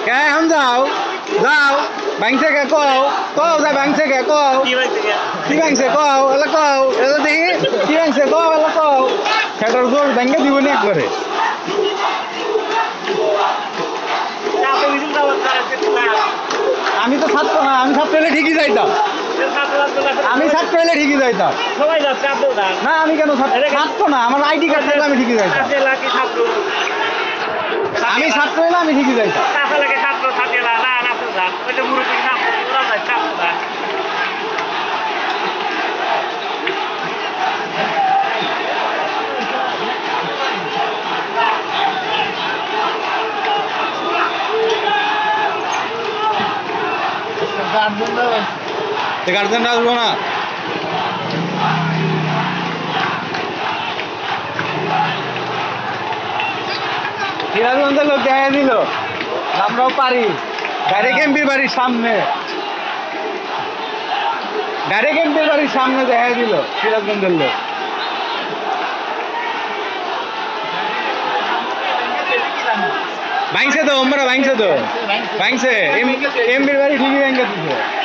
কে এখন যাও যাও ভাঙছে কে কও কও যা ভাঙছে কে কও কি ভাঙছে কও এলা কও এলা দেখি কি ভাঙছে কও এলা কও সেটার জোর ভাঙে দিবনি একবারে আমি তো ছাত্র না আমি ছাত্র হলে ঠিকই যাইতাম আমি ছাত্র হলে ঠিকই যাইতাম না আমি কেন ছাত্র না আমার আইডি কার্ড থাকলে আমি ঠিকই যাইতাম আমি ছাত্র হলে আমি ঠিকই যাইতাম গার্জেন আসবো না সিরাজগঞ্জের লোক দেখা দিল আমরাও পারি ডাইরেক্ট এমপির বাড়ির সামনে দেখা দিল সিরাজগঞ্জের লোক ভাঙছে তো আমরা ভাঙছে এমপির বাড়ি ঠিকই ভেঙে দিচ্ছে